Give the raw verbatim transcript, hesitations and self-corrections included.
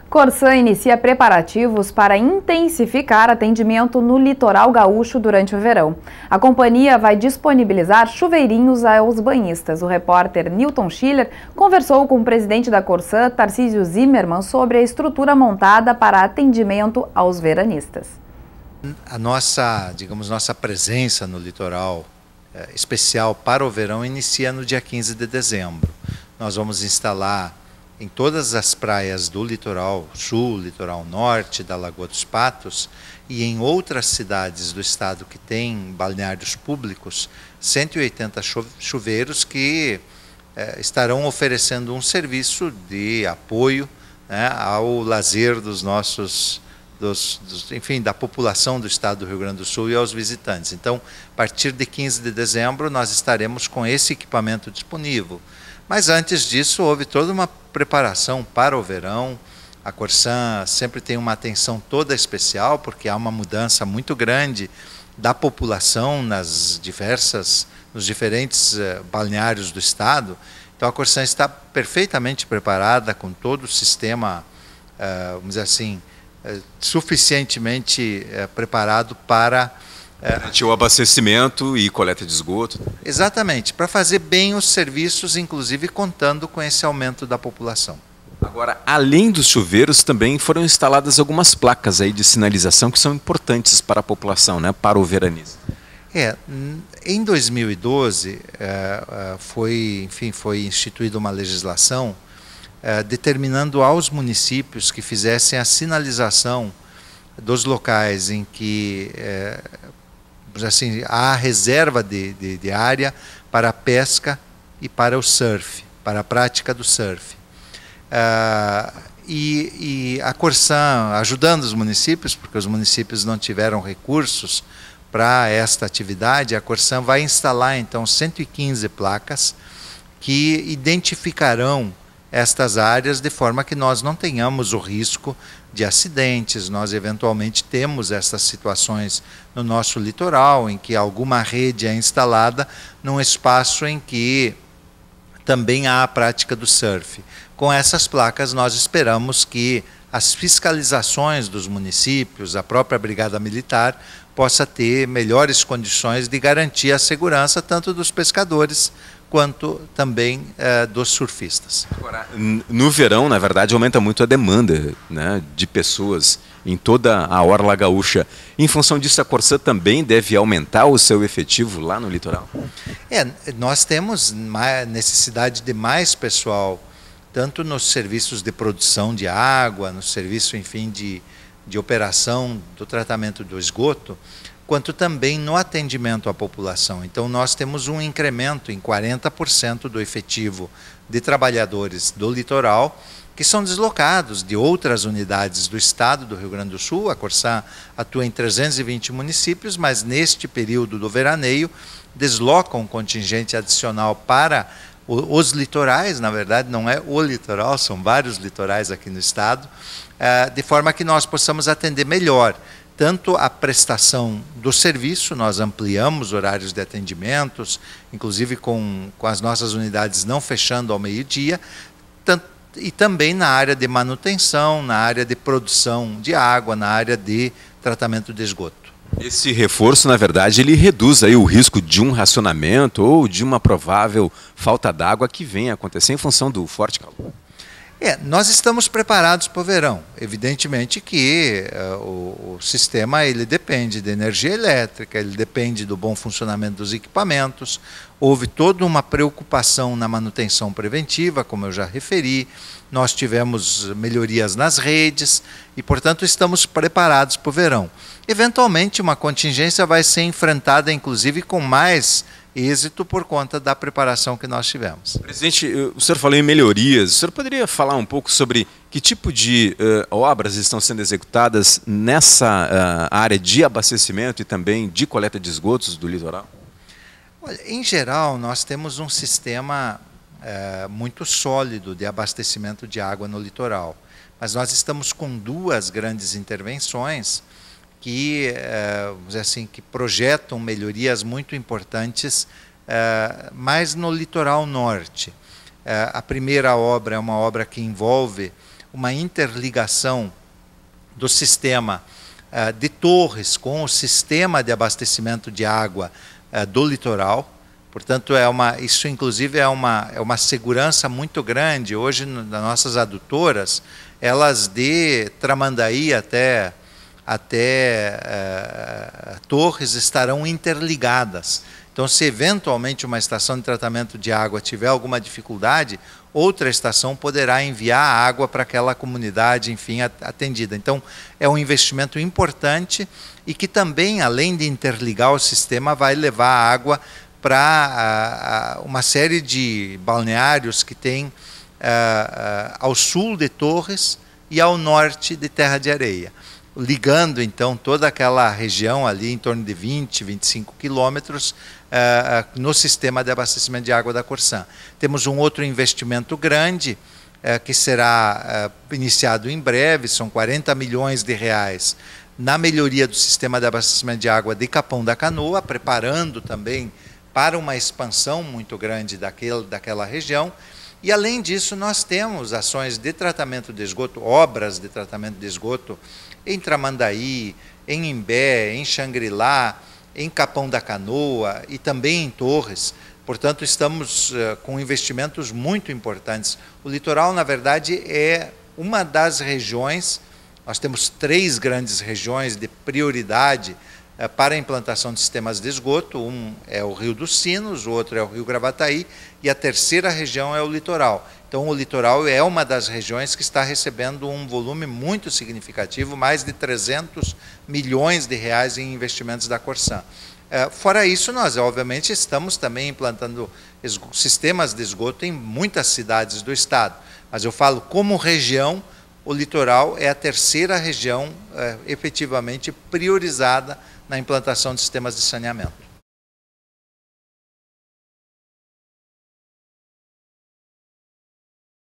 Corsã inicia preparativos para intensificar atendimento no litoral gaúcho durante o verão. A companhia vai disponibilizar chuveirinhos aos banhistas. O repórter Newton Schiller conversou com o presidente da Corsã, Tarcísio Zimmermann, sobre a estrutura montada para atendimento aos veranistas. A nossa, digamos, nossa presença no litoral é, especial para o verão inicia no dia quinze de dezembro. Nós vamos instalar em todas as praias do litoral sul, litoral norte, da Lagoa dos Patos e em outras cidades do estado que têm balneários públicos, cento e oitenta chuveiros que eh, estarão oferecendo um serviço de apoio, né, ao lazer dos nossos, dos, dos, enfim, da população do estado do Rio Grande do Sul e aos visitantes. Então, a partir de quinze de dezembro, nós estaremos com esse equipamento disponível. Mas antes disso, houve toda uma preparação para o verão. A Corsã sempre tem uma atenção toda especial, porque há uma mudança muito grande da população nas diversas, nos diferentes uh, balneários do estado. Então a Corsã está perfeitamente preparada, com todo o sistema, uh, vamos dizer assim, uh, suficientemente uh, preparado para É, o abastecimento e coleta de esgoto. Exatamente, para fazer bem os serviços, inclusive contando com esse aumento da população. Agora, além dos chuveiros, também foram instaladas algumas placas aí de sinalização que são importantes para a população, né, para o veranista. É, em dois mil e doze é, foi, enfim, foi instituída uma legislação é, determinando aos municípios que fizessem a sinalização dos locais em que é, assim, há reserva de, de, de área para a pesca e para o surf, para a prática do surf. Uh, e, e a Corsã, ajudando os municípios, porque os municípios não tiveram recursos para esta atividade, a Corsã vai instalar então cento e quinze placas que identificarão estas áreas de forma que nós não tenhamos o risco de acidentes. Nós eventualmente temos essas situações no nosso litoral, em que alguma rede é instalada num espaço em que também há a prática do surf. Com essas placas nós esperamos que as fiscalizações dos municípios, a própria Brigada Militar, possa ter melhores condições de garantir a segurança tanto dos pescadores quanto também eh, dos surfistas. Agora, no verão, na verdade, aumenta muito a demanda, né, de pessoas em toda a orla gaúcha. Em função disso, a Corsã também deve aumentar o seu efetivo lá no litoral? É, nós temos mais necessidade de mais pessoal, tanto nos serviços de produção de água, no serviço, enfim, de, de operação do tratamento do esgoto, quanto também no atendimento à população. Então nós temos um incremento em quarenta por cento do efetivo de trabalhadores do litoral que são deslocados de outras unidades do estado do Rio Grande do Sul. A Corsã atua em trezentos e vinte municípios, mas neste período do veraneio desloca um contingente adicional para os litorais. Na verdade não é o litoral, são vários litorais aqui no estado, de forma que nós possamos atender melhor tanto a prestação do serviço. Nós ampliamos horários de atendimentos, inclusive com, com as nossas unidades não fechando ao meio-dia, e também na área de manutenção, na área de produção de água, na área de tratamento de esgoto. Esse reforço, na verdade, ele reduz aí o risco de um racionamento ou de uma provável falta d'água que venha a acontecer em função do forte calor. É, nós estamos preparados para o verão. Evidentemente que uh, o, o sistema ele depende de energia elétrica, ele depende do bom funcionamento dos equipamentos. Houve toda uma preocupação na manutenção preventiva, como eu já referi. Nós tivemos melhorias nas redes e, portanto, estamos preparados para o verão. Eventualmente, uma contingência vai ser enfrentada, inclusive, com mais êxito por conta da preparação que nós tivemos. Presidente, o senhor falou em melhorias. O senhor poderia falar um pouco sobre que tipo de uh, obras estão sendo executadas nessa uh, área de abastecimento e também de coleta de esgotos do litoral? Olha, em geral, nós temos um sistema uh, muito sólido de abastecimento de água no litoral, mas nós estamos com duas grandes intervenções que, vamos dizer assim, que projetam melhorias muito importantes, mais no litoral norte. A primeira obra é uma obra que envolve uma interligação do sistema uh, de Torres com o sistema de abastecimento de água uh, do litoral. Portanto, é uma, isso inclusive é uma, é uma segurança muito grande. Hoje, nas nossas adutoras, elas de Tramandaí até, até uh, Torres estarão interligadas. Então, se eventualmente uma estação de tratamento de água tiver alguma dificuldade, outra estação poderá enviar água para aquela comunidade, enfim, atendida. Então, é um investimento importante e que também, além de interligar o sistema, vai levar a água para uh, uma série de balneários que tem uh, uh, ao sul de Torres e ao norte de Terra de Areia, ligando então toda aquela região ali em torno de vinte, vinte e cinco quilômetros uh, no sistema de abastecimento de água da Corsã. Temos um outro investimento grande uh, que será uh, iniciado em breve, são quarenta milhões de reais na melhoria do sistema de abastecimento de água de Capão da Canoa, preparando também para uma expansão muito grande daquele, daquela região. E, além disso, nós temos ações de tratamento de esgoto, obras de tratamento de esgoto em Tramandaí, em Imbé, em Xangri-Lá, em Capão da Canoa e também em Torres. Portanto, estamos uh, com investimentos muito importantes. O litoral, na verdade, é uma das regiões, nós temos três grandes regiões de prioridade para a implantação de sistemas de esgoto. Um é o Rio dos Sinos, o outro é o Rio Gravataí e a terceira região é o litoral. Então, o litoral é uma das regiões que está recebendo um volume muito significativo, mais de trezentos milhões de reais em investimentos da Corsã. Fora isso, nós, obviamente, estamos também implantando sistemas de esgoto em muitas cidades do estado. Mas eu falo como região, o litoral é a terceira região é, efetivamente priorizada na implantação de sistemas de saneamento.